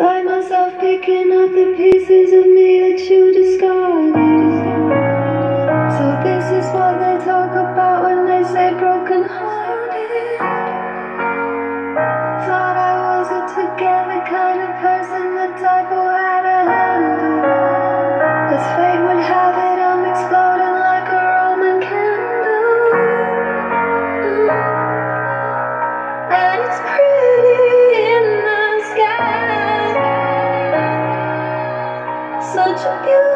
Find myself picking up the pieces of me that you discarded. So this is what they talk about when they say broken hearted. Thought I was a together kind of person, the type who had a handle. As fate would have it, I'm exploding like a Roman candle. And it's pretty in the sky. Such a beautiful